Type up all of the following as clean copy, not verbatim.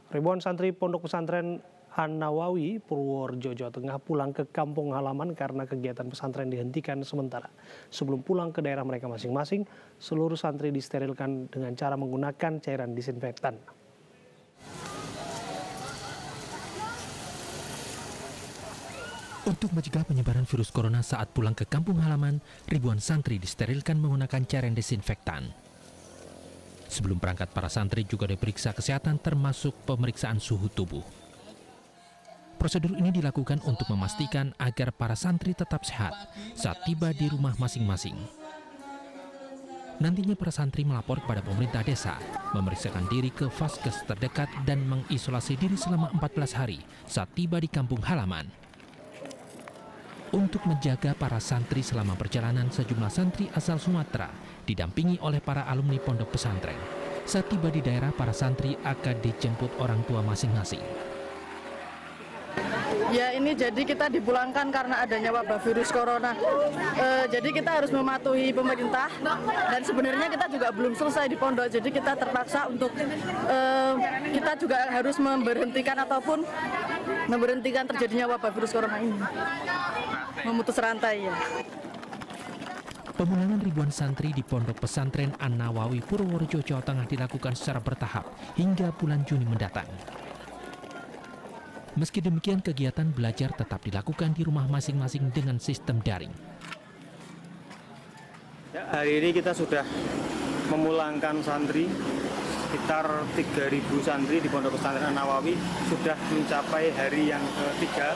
Ribuan santri Pondok Pesantren An-Nawawi, Purworejo, Jawa Tengah pulang ke kampung halaman karena kegiatan pesantren dihentikan sementara. Sebelum pulang ke daerah mereka masing-masing, seluruh santri disterilkan dengan cara menggunakan cairan disinfektan. Untuk mencegah penyebaran virus corona saat pulang ke kampung halaman, ribuan santri disterilkan menggunakan cairan disinfektan. Sebelum berangkat, para santri juga diperiksa kesehatan termasuk pemeriksaan suhu tubuh. Prosedur ini dilakukan untuk memastikan agar para santri tetap sehat saat tiba di rumah masing-masing. Nantinya para santri melapor kepada pemerintah desa, memeriksakan diri ke vaskes terdekat dan mengisolasi diri selama 14 hari saat tiba di kampung halaman. Untuk menjaga para santri selama perjalanan, sejumlah santri asal Sumatera didampingi oleh para alumni pondok pesantren. Saat tiba di daerah, para santri akan dijemput orang tua masing-masing. Ya, ini jadi kita dipulangkan karena adanya wabah virus corona. Jadi kita harus mematuhi pemerintah dan sebenarnya kita juga belum selesai di pondok. Jadi kita terpaksa untuk kita juga harus memberhentikan terjadinya wabah virus corona ini. Memutus rantai ya. Pemulangan ribuan santri di Pondok Pesantren An-Nawawi, Purworejo, Jawa Tengah dilakukan secara bertahap hingga bulan Juni mendatang. Meski demikian, kegiatan belajar tetap dilakukan di rumah masing-masing dengan sistem daring. Ya, hari ini kita sudah memulangkan santri, sekitar 3.000 santri di Pondok Pesantren An-Nawawi sudah mencapai hari yang ketiga.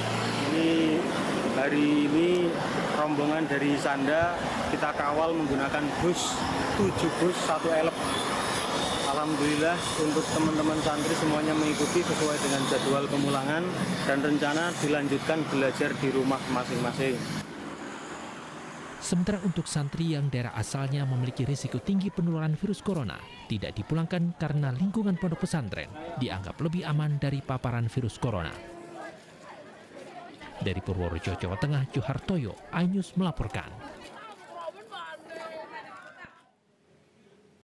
Hari ini rombongan dari Sanda kita kawal menggunakan bus, 7 bus, 1 elep. Alhamdulillah untuk teman-teman santri semuanya mengikuti sesuai dengan jadwal pemulangan dan rencana dilanjutkan belajar di rumah masing-masing. Sementara untuk santri yang daerah asalnya memiliki risiko tinggi penularan virus corona, tidak dipulangkan karena lingkungan pondok pesantren dianggap lebih aman dari paparan virus corona. Dari Purworejo, Jawa Tengah, Johartoyo, iNews melaporkan.